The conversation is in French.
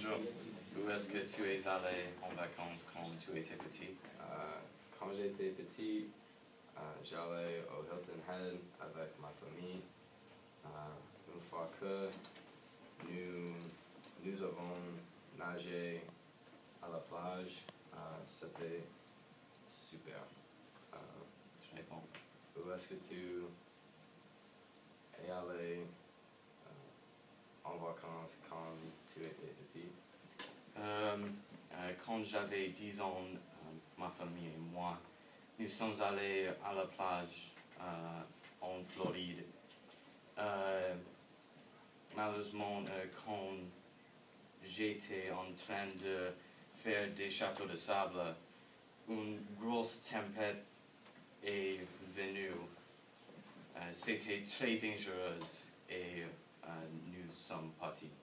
Bonjour. Où est-ce que tu es allé en vacances quand tu étais petit? Quand j'étais petit, j'allais au Hilton Head avec ma famille. Une fois que nous avons nagé à la plage, c'était super. Très bon. Où est-ce que tu es allé en vacances quand tu étais petit? Quand j'avais 10 ans, ma famille et moi, nous sommes allés à la plage en Floride. Malheureusement, quand j'étais en train de faire des châteaux de sable, une grosse tempête est venue. C'était très dangereux et nous sommes partis.